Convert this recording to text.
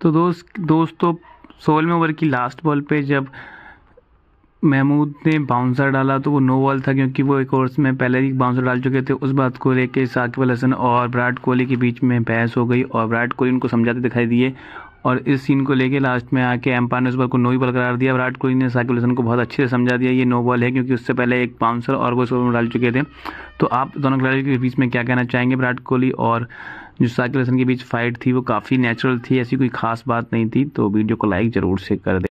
तो दोस्तों 16वें ओवर की लास्ट बॉल पे जब महमूद ने बाउंसर डाला तो वो नो बॉल था, क्योंकि वो एक ओवर्स में पहले ही बाउंसर डाल चुके थे। उस बात को लेके साकिब अल हसन और विराट कोहली के बीच में बहस हो गई और विराट कोहली उनको समझाते दिखाई दिए और इस सीन को लेके लास्ट में आके एम्पायर ने उस बॉल को नो बॉल करार दिया। विराट कोहली ने साकिब अल हसन को बहुत अच्छे से समझा दिया ये नो बॉल है, क्योंकि उससे पहले एक बाउंसर और वो इस ओवर में डाल चुके थे। तो आप दोनों खिलाड़ियों के बीच में क्या कहना चाहेंगे? विराट कोहली और जो साकिब अल हसन के बीच फाइट थी वो काफ़ी नेचुरल थी, ऐसी कोई खास बात नहीं थी। तो वीडियो को लाइक ज़रूर से कर दें।